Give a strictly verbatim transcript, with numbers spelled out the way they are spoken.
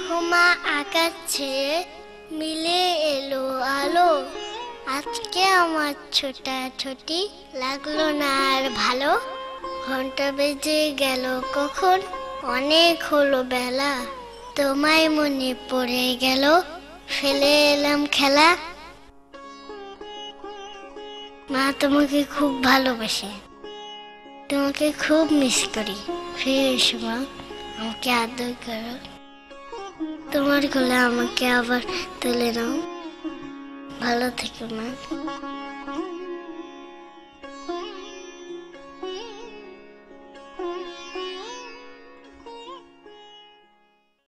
দেখো মা, আকাশ ছেয়ে মিলে এলো আলো। আজকে আমার ছোটাছুটি লাগলো না আর ভালো। ঘন্টা বেজে গেল কখন, অনেক হলো বেলা। তোমায় মনে পড়ে গেল, ফেলে এলাম খেলা। মা তোমাকে খুব ভালোবাসে, তোমাকে খুব মিস করি। ফিরে এসো মা, আমাকে আদর করো। তোমার কোলে আমাকে আবার তুলে নাও। ভালো থেকো মা।